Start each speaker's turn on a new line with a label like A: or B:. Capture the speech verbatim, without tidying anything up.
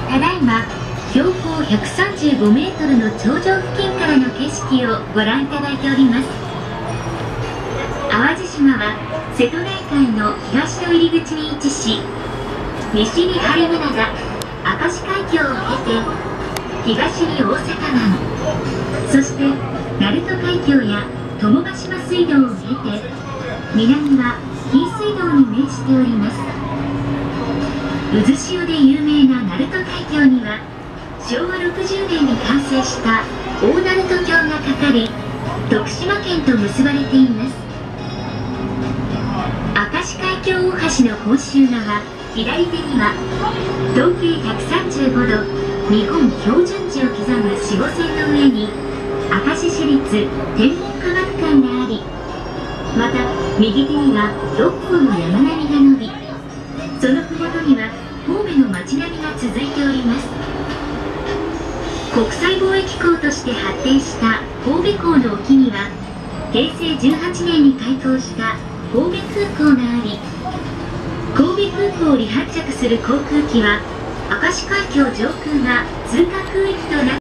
A: ただいま標高ひゃくさんじゅうごメートルの頂上付近からの景色をご覧いただいております。淡路島は瀬戸内海の東の入り口に位置し、西に播磨灘、明石海峡を経て東に大阪湾、そして鳴門海峡や友ヶ島水道を経て南は紀伊水道に面しております。渦潮で有名な鳴門海峡にはしょうわろくじゅうねんに完成した大鳴門橋がかかり、徳島県と結ばれています。明石海峡大橋の本州側左手には東経ひゃくさんじゅうごど日本標準時を刻む子午線の上に明石市立天文科学館があり、また右手にはろっこうの山並みが伸び、その麓には神戸の街並みが続いております。国際貿易港として発展した神戸港の沖にはへいせいじゅうはちねんに開港した神戸空港があり、神戸空港を離発着する航空機は明石海峡上空が通過空域となって